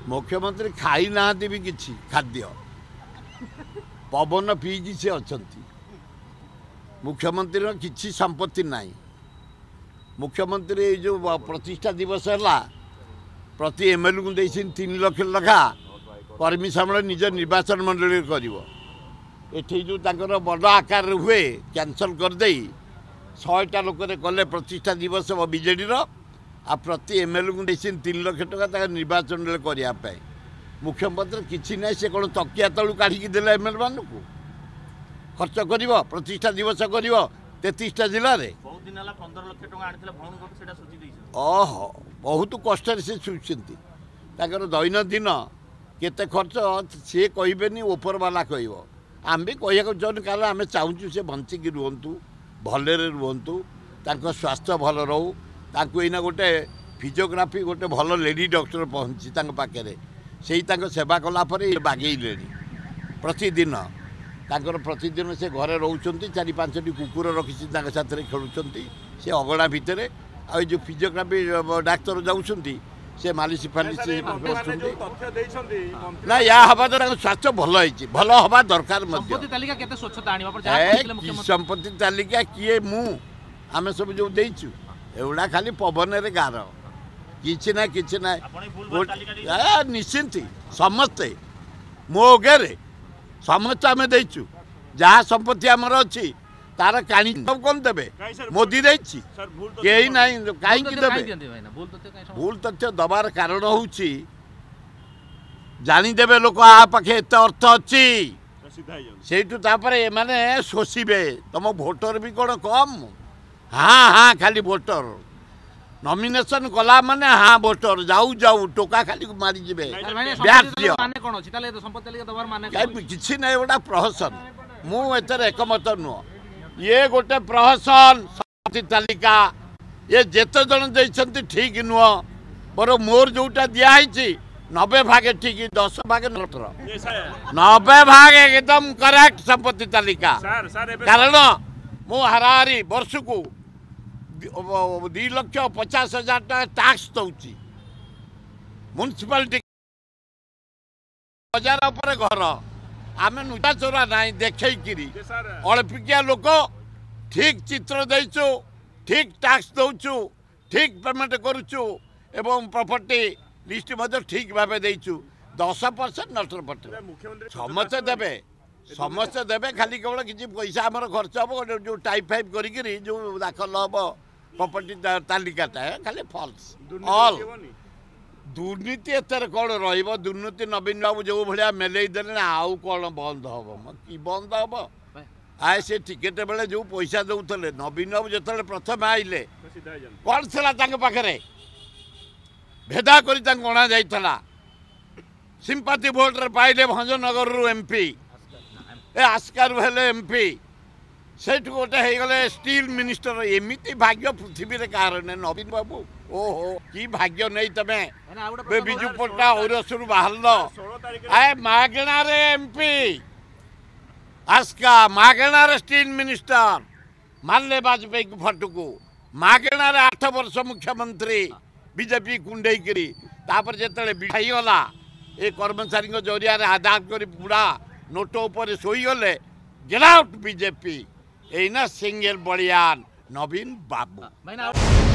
मुख्यमंत्री खाई ना भी किसी खाद्य पवन पीकी से अच्छा मुख्यमंत्री किसी संपत्ति नहीं। मुख्यमंत्री जो प्रतिष्ठा दिवस है प्रति एमएलए को 3 लाख लखा कर्मी सम्मेलन निज निर्वाचन मंडल कर जो बड़ आकार हुए कैंसल करदे 100टा लोक कले प्रतिष्ठा दिवस बीजेडी आ प्रति एमएलए को 3 लाख टका निर्वाचन करने मुख्यमंत्री किसी ना से कौन तकिया तलू काढ़ी देला एमएलए मान को खर्च कर प्रतिष्ठा दिवस कर 33टा जिले में ओहो बहुत कष्ट से सुचती दैनंदिन केते खर्च सी कहबेनी ऊपर वाला कह आम भी कहूँ चाहूँ कारण आम चाहूँ से बंचिकी रुहतु भलरे रुहतु स्वास्थ्य भल रहू ताकू एना गोटे फिजियोग्राफी गोटे भल लेडी डॉक्टर पहुँची पाखे से सेवा कलापर बागेले प्रतिदिन प्रतिदिन से घरे रोचंती 4-5टी कुकुर रखी साथ खेलुंट से अगणा भितर आ जो फिजियोग्राफी डाक्तर जाऊँगी से मालिश फालिश ना या हवा द्वारा स्वास्थ्य भल होती भल हवा दरकार संपत्ति तालिका किए मु आम सब जो देचु एगुड़ा खाली पवन रे गार किसी ना निश्चिंत समस्ते मो अगे समस्त आम देचु जहाँ संपत्ति आमर अच्छी तार काणी सब कौन देवे मोदी देछि कहीं ना कहीं भूल तथ्य दबार कारण होउछि जानीदेवे लोक आ पाखे एत अर्थ अच्छी से माने शोषिबे तुम भोटर भी कौन कम हाँ हाँ खाली भोटर नॉमिनेशन कला माने हाँ भोटर जाऊ जाऊ टोका खाली मारी जिबे किसी ना गोटा प्रहसन मु एतर एकमत नुह ये गोटे प्रहसन संपत्ति तालिका ये जेते जन देइछंती ठीक नुह बर मोर जोटा दियाई 90 भाग ठीक 10 भाग 90 भाग एकदम करेक्ट संपत्ति तालिका कारण मु हाराहारी वर्ष को 2,50,000 टैक्स दौची म्युनिसिपालिटी हजार पर घर आम नुचा चोरा ना देखी अल्पिकिया लोक ठीक चित्र देचु ठीक टैक्स दौचु ठीक पेमेंट करुचु एवं प्रॉपर्टी लिस्ट ठीक भाव देचु 10% नटर समस्ते देवे खाली केवल किसी पैसा आमर खर्च हम जो टाइप फाइप करी जो दाखल हम प्रॉपर्टी तालिकाटा खाली फॉल्स ऑल दुर्नीति एतर कौन रुर्नीति नवीन बाबू जो भाया मेलई दे आउ कौन बंद हम कि बंद हम आए से टिकेट बेले जो पैसा दौले नवीन बाबू जो प्रथम आइले कौन था पाखे भेदा कर अणा जाइला सिंपाती भोट पाइले भंजनगर रु एमपी आस्कार हेले एमपी से गोटे गले स्टील मिनिस्टर एमती भाग्य पृथ्वी रे कार नवीन बाबू ओहो कि भाग्य नहीं तमें विजु पट्टा औरसर बाहर आए मागणा रे एमपी आस्का मागणा रे स्टील मिनिस्टर मारे वाजपेयी फटू को मागणा रे 8 वर्ष मुख्यमंत्री बीजेपी कुंडई करी तापर जेतले बिठाईगला ए कर्मचारी जरिया आधार कर पूरा नोट उपर शोईगले गेट आउट बीजेपी एना सिंगल बलियान नवीन बाबू।